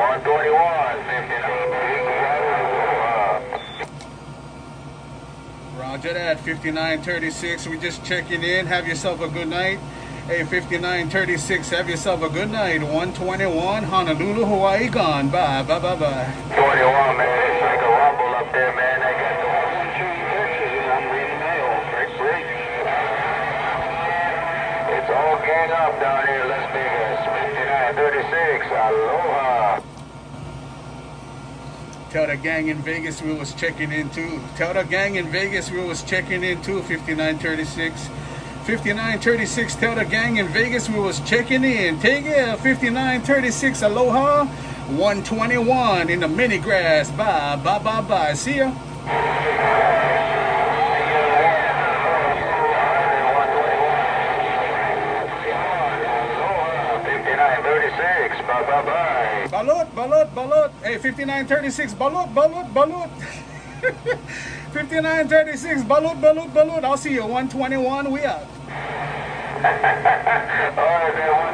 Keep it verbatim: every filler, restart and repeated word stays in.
one twenty-one, fifty-nine. Roger that, fifty-nine thirty-six. We just checking in. Have yourself a good night. Hey, fifty-nine thirty-six, have yourself a good night. one twenty-one, Honolulu, Hawaii gone. Bye, bye, bye, bye. twenty-one, man. It's like a rumble up there, man. I got the one tree Texas and I'm reading mail. Break, break. It's all gang up down here, Las Vegas. fifty-nine thirty-six, aloha. Tell the gang in Vegas we was checking in too. Tell the gang in Vegas we was checking in too, fifty-nine thirty-six. fifty-nine thirty-six, tell the gang in Vegas we was checking in. Take care, fifty-nine thirty-six, aloha. one twenty-one in the mini grass. Bye, bye, bye, bye. See ya. fifty-nine thirty-six, bye, bye, bye. Balut, balut, balut. Hey, fifty-nine thirty-six, balut, balut, balut. fifty-nine thirty-six, balut, balut, balut. I'll see you. one twenty-one, we out. All right, man.